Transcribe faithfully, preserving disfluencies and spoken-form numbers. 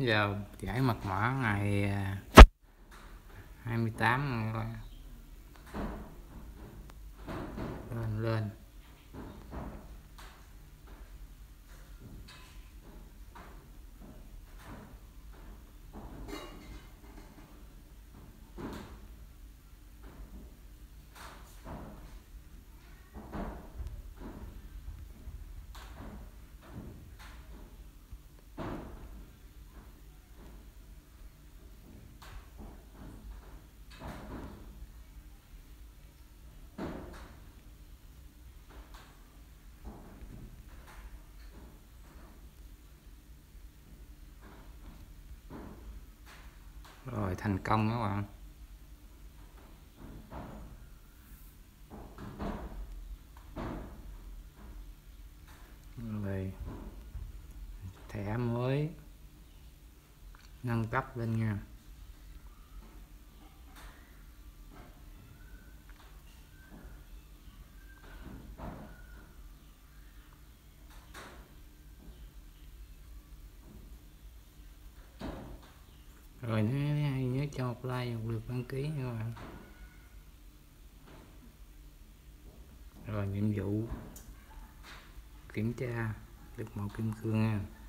giờ giải mật mã ngày hai mươi tám rồi. Lên lên rồi, thành công các bạn. Rồi thẻ mới nâng cấp lên nha. Rồi nhớ, nhớ cho một like, một lượt đăng ký nha các bạn. Rồi nhiệm vụ kiểm tra được màu kim cương nha.